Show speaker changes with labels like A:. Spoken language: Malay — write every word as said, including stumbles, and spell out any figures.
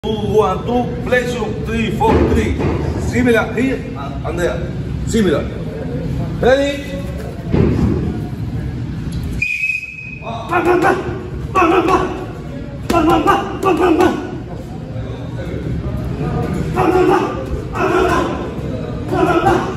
A: Two, one, two, flexion, three, four, three. Similar here and there. Similar. Ready? Bang, bang, bang. Bang, bang, bang. Bang, bang, bang. Bang, bang, bang. Bang, bang, bang. Bang, bang, bang. Bang, bang, bang. Bang, bang, bang.